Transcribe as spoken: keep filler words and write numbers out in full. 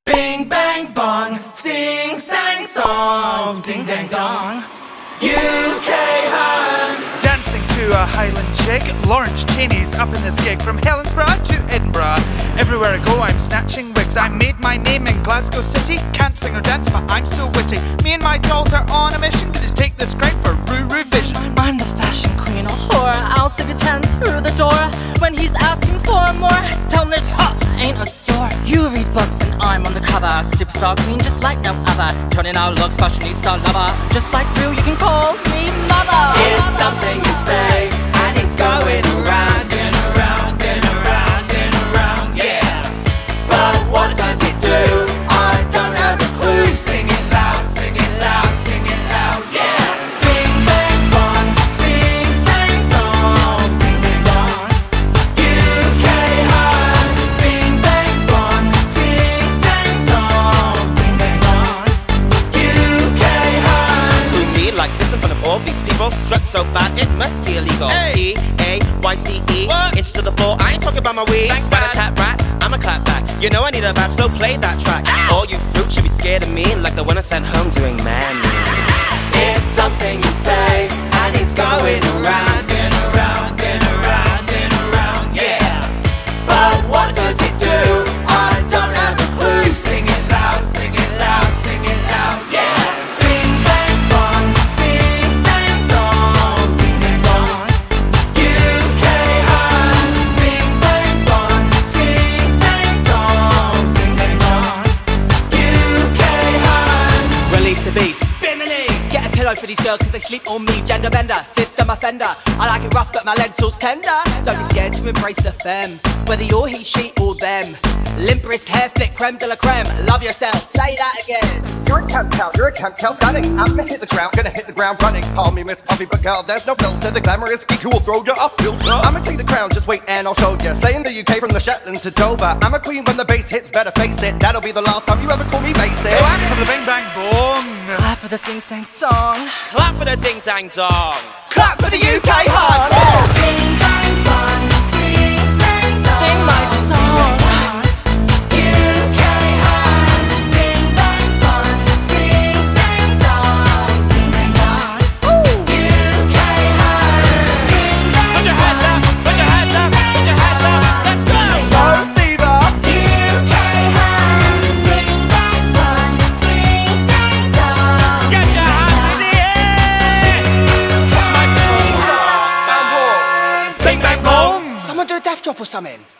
Bing bang bong, sing sang song, ding dang dong. U K home. Dancing to a Highland jig, Lawrence Cheney's up in this gig. From Helensburgh to Edinburgh, everywhere I go I'm snatching wigs. I made my name in Glasgow City, can't sing or dance but I'm so witty. Me and my dolls are on a mission, gonna take this crown for Ruru Vision. I'm the fashion queen of horror, I'll stick a ten through the door. When he's asking for more, tell him this huh, ain't a store. You read books and I'm on the cover, superstar queen just like no other. Turning out looks, fashionista lover, just like Rue you can call me mother. It's something you say, and it's going around and around and around and around, yeah. But what does it do? I don't have a clue. Sing it loud, sing it loud, sing it loud, yeah. Bing bang bong, sing sang song, bing bang bong. U K home. Bing bang bong, sing sang song, bing bang bong. U K home. Who me like this in front of all these people? Strut so bad it must be illegal. Hey. T A Y C E, What? inch to the floor. I ain't talking about my weed. Thanks, Rat a Dad. tat rat, I'm a clap back. You know I need a back, so play that track. Ow. All you fruit should be scared of me, like the one I sent home doing man. It's something you say, and it's going around and around and around and around, yeah. But what does it do? I don't have a clue. Sing it loud, sing it loud, sing it loud, yeah. Bing bang bong, sing sang song, bing bang bong. U K home. Bing bang bong, sing sang song, bing bang bong. U K home. Release the beast. Get a pillow for these girls cause they sleep on me. Gender bender, system offender. I like it rough but my lentils tender. Don't be scared to embrace the femme, whether you're he, she or them. Limp wrist, hair flick, creme de la creme. Love yourself, say that again. You're a camp cow, you're a camp cow gunning. I'm gonna hit the ground, gonna hit the ground running. Call me Miss Puffy, but girl, there's no filter. The glamorous geek who will throw you off filter. I'ma take the crown, just wait and I'll show ya. Stay in the U K from the Shetlands to Dover. I'm a queen when the bass hits, better face it. That'll be the last time you ever call me basic. Clap for the bing bang bong. Clap for the sing sang song. Clap for the ting tang dong. Clap for the U K hard. Bing bang bong, sing sang song. Sing my song. U K home. Bing bang bong, sing sang song. Bing bang bong. U K home. Bing bang Put your hands up, put your hands up, put your hands up. Let's go. No fever. U K home. Bing bang bong, sing sang song. Get your hands in the air. Bang bang bong. Bing bang bong. Someone do a death drop or something.